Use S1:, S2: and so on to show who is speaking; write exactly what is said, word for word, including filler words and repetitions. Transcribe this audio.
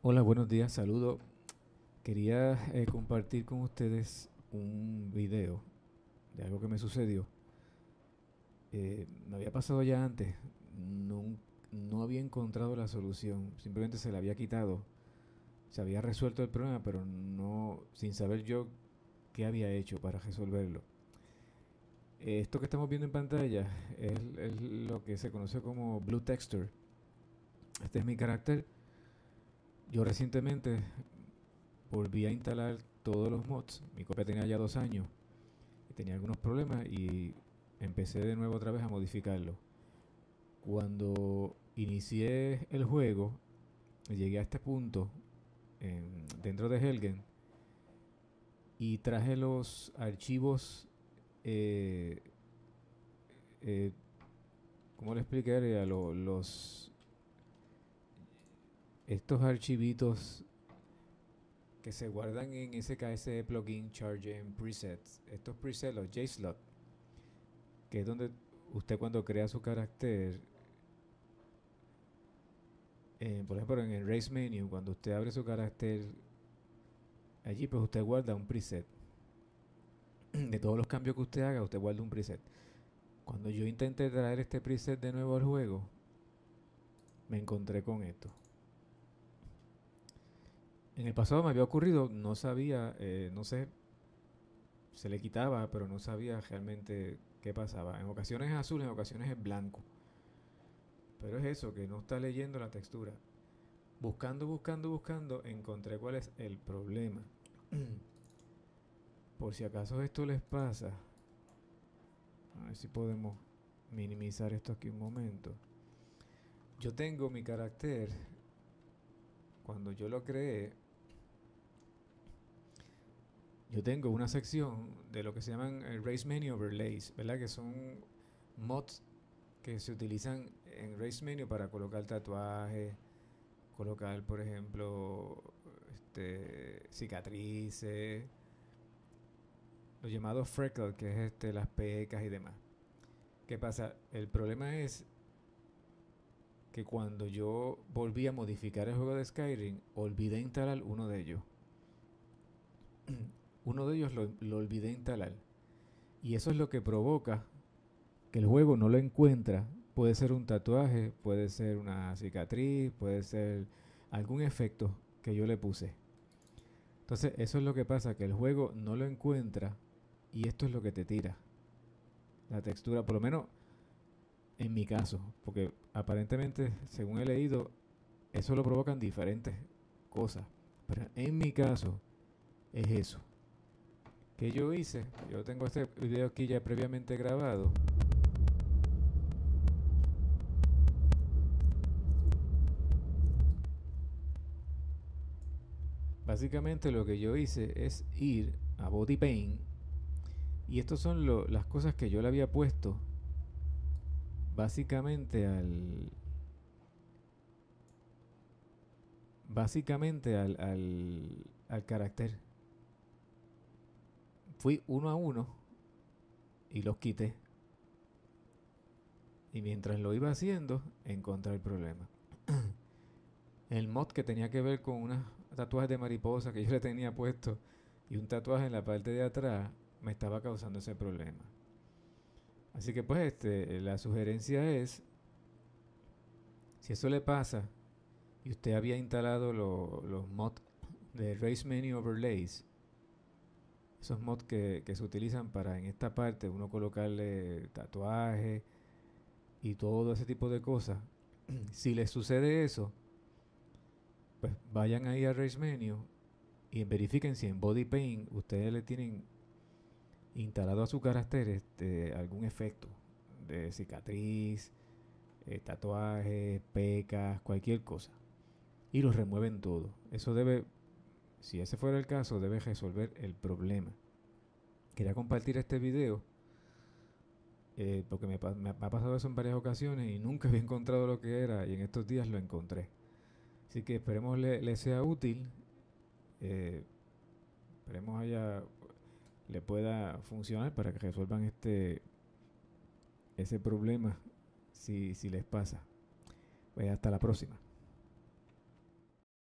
S1: Hola, buenos días, saludo. Quería eh, compartir con ustedes un video de algo que me sucedió. Eh, me había pasado ya antes, no, no había encontrado la solución, simplemente se la había quitado, se había resuelto el problema, pero no, sin saber yo qué había hecho para resolverlo. Eh, esto que estamos viendo en pantalla es, es lo que se conoce como Blue Texture. Este es mi carácter. Yo recientemente volví a instalar todos los mods. Mi copia tenía ya dos años y tenía algunos problemas y empecé de nuevo otra vez a modificarlo. Cuando inicié el juego, llegué a este punto en- dentro de Helgen y traje los archivos, eh, eh, ¿cómo le explicaría? Lo- los, estos archivitos que se guardan en S K S plugin Charge en presets. Estos presets, los JSlot, que es donde usted cuando crea su carácter, eh, por ejemplo en el Race Menu, cuando usted abre su carácter allí, pues usted guarda un preset. De todos los cambios que usted haga, usted guarda un preset. Cuando yo intenté traer este preset de nuevo al juego, me encontré con esto. En el pasado me había ocurrido, no sabía, eh, no sé, se le quitaba, pero no sabía realmente qué pasaba. En ocasiones es azul, en ocasiones es blanco. Pero es eso, que no está leyendo la textura. Buscando, buscando, buscando, encontré cuál es el problema. Por si acaso esto les pasa, a ver si podemos minimizar esto aquí un momento. Yo tengo mi carácter, cuando yo lo creé, yo tengo una sección de lo que se llaman eh, Race Menu Overlays, ¿verdad? Que son mods que se utilizan en Race Menu para colocar tatuajes, colocar, por ejemplo, este, cicatrices, los llamados freckles, que es este, las pecas y demás. ¿Qué pasa? El problema es que cuando yo volví a modificar el juego de Skyrim, olvidé instalar uno de ellos. Uno de ellos lo, lo olvidé instalar. Y eso es lo que provoca que el juego no lo encuentra. Puede ser un tatuaje, puede ser una cicatriz, puede ser algún efecto que yo le puse. Entonces, eso es lo que pasa, que el juego no lo encuentra y esto es lo que te tira. La textura, por lo menos en mi caso, porque aparentemente, según he leído, eso lo provocan diferentes cosas. Pero en mi caso, es eso. Que yo hice, yo tengo este video aquí ya previamente grabado. Básicamente lo que yo hice es ir a Body Paint y estas son lo, las cosas que yo le había puesto básicamente al básicamente al, al, al carácter. Fui uno a uno y los quité. Y mientras lo iba haciendo, encontré el problema. El mod que tenía que ver con unas tatuajes de mariposa que yo le tenía puesto y un tatuaje en la parte de atrás me estaba causando ese problema. Así que pues este, la sugerencia es, si eso le pasa y usted había instalado lo- los mods de Race Menu Overlays, esos mods que, que se utilizan para en esta parte uno colocarle tatuajes y todo ese tipo de cosas, si les sucede eso, pues vayan ahí a Race Menu y verifiquen si en Body Paint ustedes le tienen instalado a su carácter este, algún efecto de cicatriz, eh, tatuajes, pecas, cualquier cosa. Y los remueven todo. Eso debe, si ese fuera el caso, debe resolver el problema. Quería compartir este video eh, porque me, me, me, ha pasado eso en varias ocasiones y nunca había encontrado lo que era y en estos días lo encontré. Así que esperemos le, le sea útil. Eh, esperemos haya le pueda funcionar para que resuelvan este ese problema si, si les pasa. Pues hasta la próxima.